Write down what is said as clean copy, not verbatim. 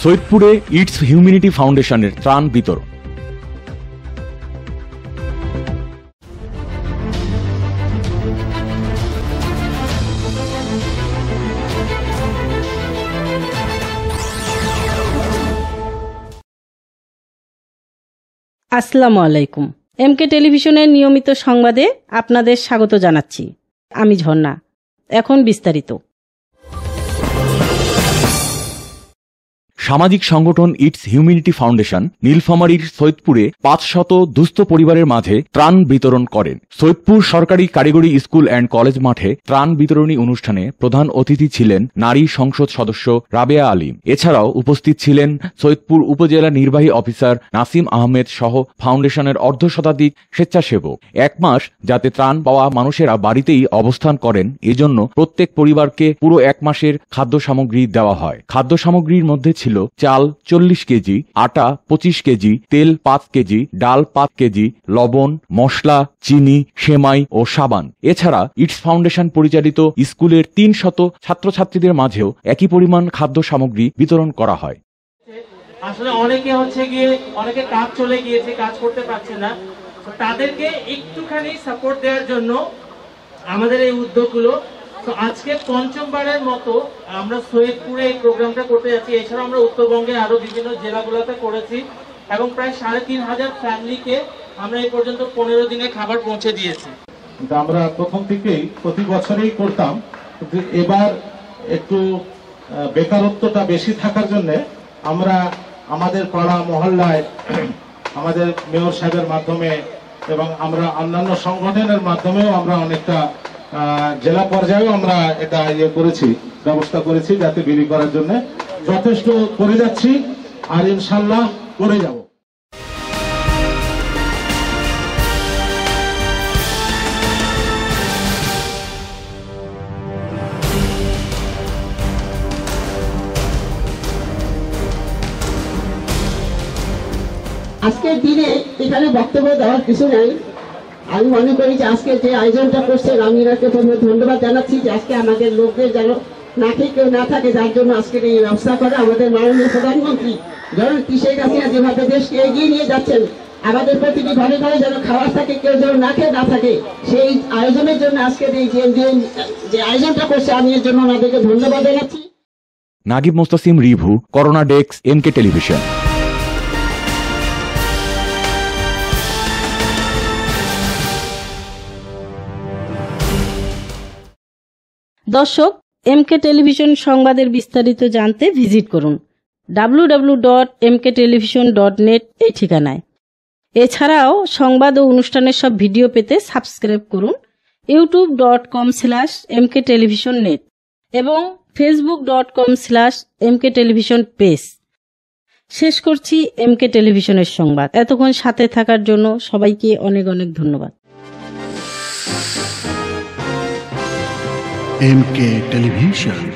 সৈয়দপুরে it's humanity ফাউন্ডেশনের ত্রাণ বিতরণ। আসসালামু আলাইকুম। এমকে টেলিভিশনের নিয়মিত সংবাদে আপনাদের স্বাগত জানাচ্ছি। আমি ঝর্ণা। এখন বিস্তারিত। সামাজিক সংগঠন ইটস হিউম্যানিটি ফাউন্ডেশন নীলফামারীর সৈয়দপুরে 500 দুস্থ পরিবারের মাঝে ত্রাণ বিতরণ করেন। সৈয়দপুর সরকারি কারিগরি স্কুল অ্যান্ড কলেজ মাঠে ত্রাণ বিতরণী অনুষ্ঠানে প্রধান অতিথি ছিলেন নারী সংসদ সদস্য রাবেয়া আলীম। এছাড়াও উপস্থিত ছিলেন সৈয়দপুর উপজেলা নির্বাহী অফিসার নাসিম আহমেদ সহ ফাউন্ডেশনের অর্ধশতাধিক স্বেচ্ছাসেবক। 1 মাস যাতে ত্রাণ পাওয়া মানুষেরা বাড়িতেই অবস্থান করেন, এজন্য প্রত্যেক পরিবারকে পুরো 1 মাসের খাদ্য সামগ্রী দেওয়া হয়। খাদ্য সামগ্রীর মধ্যে ছিল চাল 40 কেজি, আটা 25 কেজি, তেল 5 কেজি, ডাল 5 কেজি, লবণ, মশলা, চিনি, সেমাই ও সাবান। এছাড়া ইটস ফাউন্ডেশন পরিচালিত স্কুলের 300 ছাত্রছাত্রীদের মাঝেও একই পরিমাণ খাদ্য সামগ্রী বিতরণ করা হয়। আসলে অনেকে কাজ চলে গিয়েছে, কাজ করতে পারছে না, তাদেরকে একটুখানি সাপোর্ট দেওয়ার জন্য আমাদের এই উদ্যোগগুলো। তো আজকে পঞ্চমবারের মতো আমরা সৈয়দপুরে এই প্রোগ্রামটা করতে যাচ্ছি। এছাড়া আমরা উত্তরবঙ্গের আরো বিভিন্ন জেলাগুলোতে করেছি এবং প্রায় 3500 ফ্যামিলিকে আমরা এই পর্যন্ত 15 দিনে খাবার পৌঁছে দিয়েছি। আমরা প্রথম থেকেই প্রতি বছরই করতাম, কিন্তু এবার একটু বেকারত্বটা বেশি থাকার জন্য আমরা আমাদের পাড়া মহল্লায় আমাদের মেয়র সাহেবের মাধ্যমে এবং আমরা অন্যান্য সংগঠনের মাধ্যমেও আমরা অনেকটা জেলা পর্যায়েও আমরা এটা ব্যবস্থা করেছি যাতে বিলি করার জন্য যথেষ্ট করে যাচ্ছি আর ইনশাল্লাহ করে যাব। আজকের দিনে এখানে বক্তব্য দেওয়ার কিছু নেই। আমি মনে করি যে আজকে যে আয়োজনটা করছেন আমি এনাকে ধন্যবাদ জানাচ্ছি যে আজকে আমাদের লোকদের যেন না খেয়ে কেউ না থাকে, যার জন্য আজকের এই ব্যবস্থা করা। আমাদের মাননীয় প্রধানমন্ত্রী ধরুন শেখ হাসিনা যেভাবে দেশকে এগিয়ে নিয়ে যাচ্ছেন, আমাদের প্রতিটি ঘরে ঘরে যেন খাবার থাকে, কেউ যেন না খেয়ে না থাকে, সেই আয়োজনের জন্য আজকের এই যে আয়োজনটা করছে আমি এর জন্য ওনাদেরকে ধন্যবাদ জানাচ্ছি। Nagib Mostasim Rivu, corona desk, MK television. দর্শক, এমকে টেলিভিশন সংবাদের বিস্তারিত জানতে ভিজিট করুন www.mktelevision.net এই ঠিকানায়। এছাড়াও সংবাদ ও অনুষ্ঠানের সব ভিডিও পেতে সাবস্ক্রাইব করুন youtube.com/mktelevisionnet এবং facebook.com/mktelevision পেজ। শেষ করছি এমকে টেলিভিশনের সংবাদ। এতক্ষণ সাথে থাকার জন্য সবাইকে অনেক অনেক ধন্যবাদ। MK Television।